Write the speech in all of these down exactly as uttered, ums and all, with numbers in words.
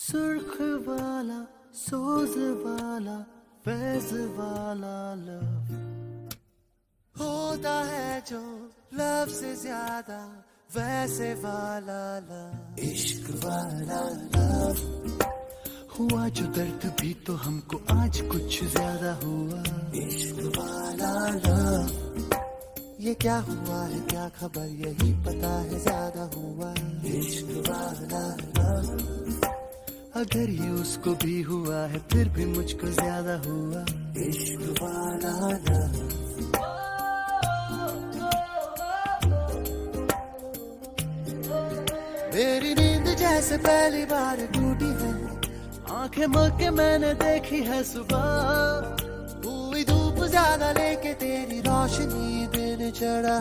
सुर्ख वाला सोज वाला फैज वाला लव होता है जो लव से ज्यादा वैसे वाला लव, इश्क वाला लव। हुआ जो दर्द भी तो हमको आज कुछ ज्यादा हुआ, इश्क वाला लव। ये क्या हुआ है क्या खबर यही पता है ज्यादा हुआ, इश्क वाला लव। अगर ये उसको भी हुआ है फिर भी मुझको ज्यादा हुआ, इश्क वाला लव। मेरी नींद जैसे पहली बार टूटी है, आंखें मल के मैंने देखी है सुबह। हुई धूप ज्यादा लेके तेरी रोशनी दिन चढ़ा,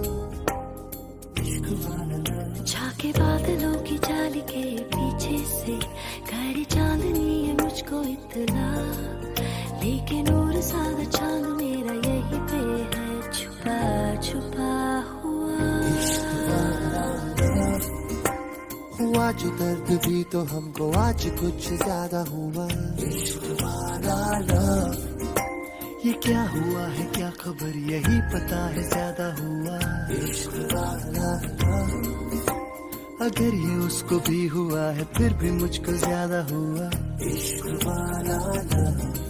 इश्क वाला लव। झाके बादलों की जाली के पीछे से खड़ी चांदनी है मुझको इतना, लेकिन नूर सादा चांद मेरा यही पे है छुपा छुपा हुआ, इश्क वाला लव। हुआ जो दर्द भी तो हमको आज कुछ ज्यादा हुआ, इश्क वाला लव। ये क्या हुआ है क्या खबर यही पता है ज्यादा हुआ, इश्क वाला लव। अगर ये उसको भी हुआ है फिर भी मुझको ज्यादा हुआ, इश्क वाला लव।